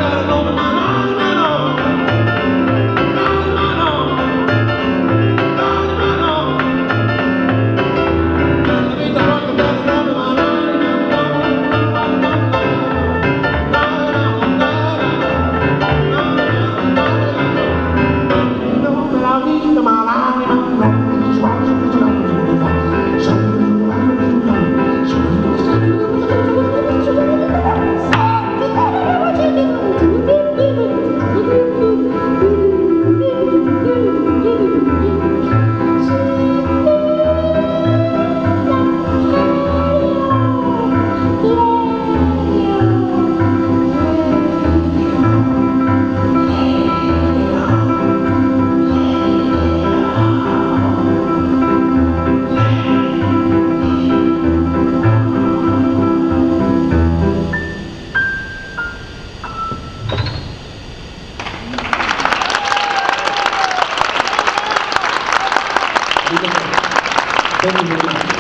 Thank you very much.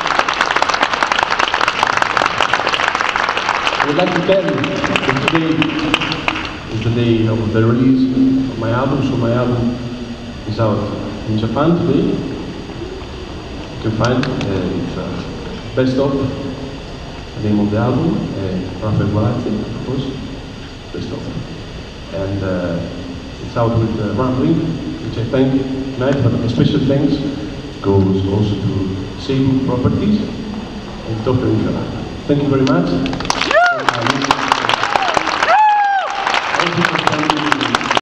I would like to tell you that today is the day of the release of my album, so my album is out in Japan today. You can find it's Best Of, the name of the album, Raffaele Guarazzi, of course, Best Of. And it's out with Rambling, which I thank tonight, but a special thanks goes also to Sable Properties and Dr. Ingela. Thank you very much.